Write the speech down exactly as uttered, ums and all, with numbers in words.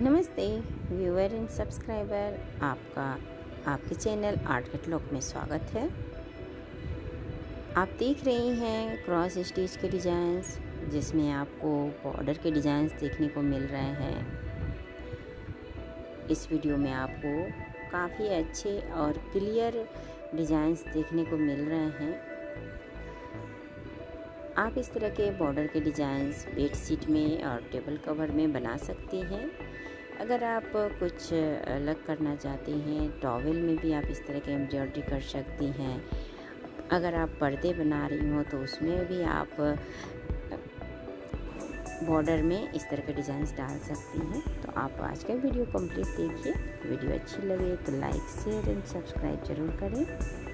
नमस्ते viewer and subscriber, आपका आपके चैनल आर्ट कैटलॉग में स्वागत है। आप देख रहे हैं क्रॉस स्टिच के डिज़ाइंस, जिसमें आपको बॉर्डर के डिज़ाइंस देखने को मिल रहे हैं। इस वीडियो में आपको काफ़ी अच्छे और क्लियर डिज़ाइंस देखने को मिल रहे हैं। आप इस तरह के बॉर्डर के डिज़ाइंस बेडशीट में और टेबल कवर में बना सकते हैं। अगर आप कुछ अलग करना चाहते हैं, टॉवेल में भी आप इस तरह के एम्ब्रॉयडरी कर सकती हैं। अगर आप पर्दे बना रही हो तो उसमें भी आप बॉर्डर में इस तरह के डिज़ाइंस डाल सकती हैं। तो आप आज का वीडियो कंप्लीट देखिए। वीडियो अच्छी लगे तो लाइक शेयर एंड सब्सक्राइब ज़रूर करें।